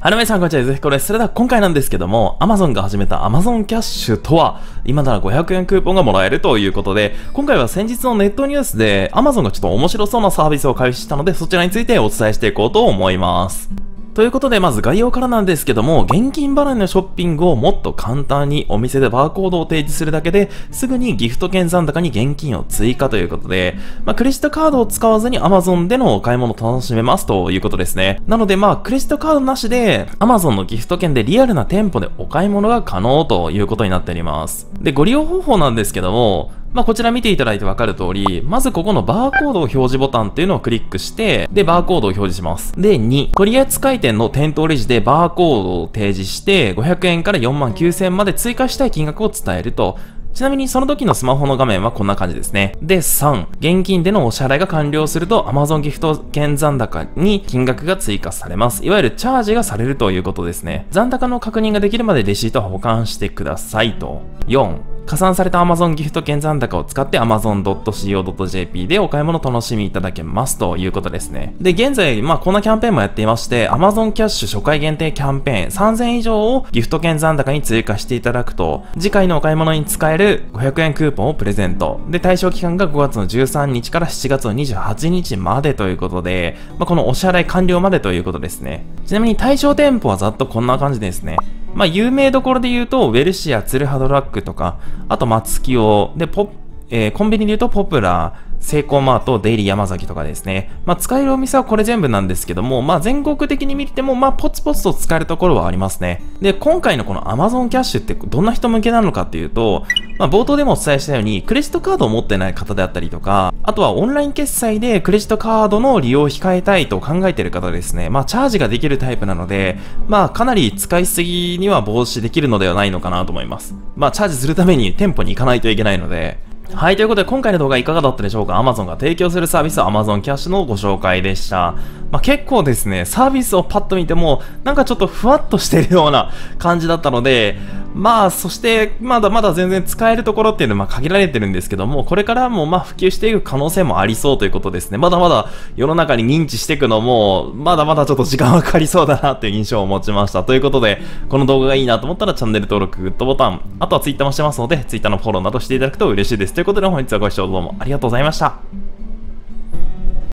皆さんこんにちは、ぜひこれ。それでは今回なんですけども、Amazon が始めた Amazon キャッシュとは、今なら500円クーポンがもらえるということで、今回は先日のネットニュースで Amazon がちょっと面白そうなサービスを開始したので、そちらについてお伝えしていこうと思います。ということで、まず概要からなんですけども、現金払いのショッピングをもっと簡単にお店でバーコードを提示するだけで、すぐにギフト券残高に現金を追加ということで、クレジットカードを使わずに Amazon でのお買い物を楽しめますということですね。なので、クレジットカードなしで Amazon のギフト券でリアルな店舗でお買い物が可能ということになっております。で、ご利用方法なんですけども、こちら見ていただいてわかる通り、まずここのバーコードを表示ボタンっていうのをクリックして、で、バーコードを表示します。で、2、取扱店の店頭レジでバーコードを提示して、500円から49,000円まで追加したい金額を伝えると、ちなみにその時のスマホの画面はこんな感じですね。で、3、現金でのお支払いが完了すると Amazon ギフト券残高に金額が追加されます。いわゆるチャージがされるということですね。残高の確認ができるまでレシートは保管してくださいと。4、加算された Amazon ギフト券残高を使って Amazon.co.jp でお買い物を楽しみいただけますということですね。で、現在、こんなキャンペーンもやっていまして、Amazon キャッシュ初回限定キャンペーン3000円以上をギフト券残高に追加していただくと、次回のお買い物に使える500円クーポンをプレゼント。で、対象期間が5月の13日から7月の28日までということで、このお支払い完了までということですね。ちなみに対象店舗はざっとこんな感じですね。有名どころで言うと、ウェルシア、ツルハドラッグとか、あと松清、で、コンビニで言うとポプラ、セイコーマート、デイリー山崎とかですね。使えるお店はこれ全部なんですけども、全国的に見ても、ポツポツと使えるところはありますね。で、今回のこの Amazon キャッシュってどんな人向けなのかっていうと、冒頭でもお伝えしたように、クレジットカードを持ってない方であったりとか、あとはオンライン決済でクレジットカードの利用を控えたいと考えている方ですね。チャージができるタイプなので、かなり使いすぎには防止できるのではないのかなと思います。チャージするために店舗に行かないといけないので、はい、ということで今回の動画いかがだったでしょうか。 Amazon が提供するサービス Amazon キャッシュのご紹介でした。結構ですね、サービスをパッと見ても、なんかちょっとふわっとしているような感じだったので、そして、まだまだ全然使えるところっていうのは限られてるんですけども、これからも普及していく可能性もありそうということですね。まだまだ世の中に認知していくのも、まだまだちょっと時間はかかりそうだなっていう印象を持ちました。ということで、この動画がいいなと思ったらチャンネル登録、グッドボタン、あとは Twitter もしてますので、Twitter のフォローなどしていただくと嬉しいです。ということで本日はご視聴どうもありがとうございました。